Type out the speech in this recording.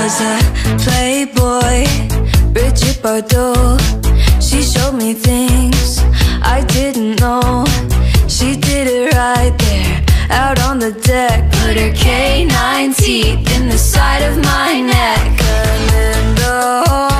was a playboy, Brigitte Bardot. She showed me things I didn't know. She did it right there, out on the deck. Put her canine teeth in the side of my neck. And in the hole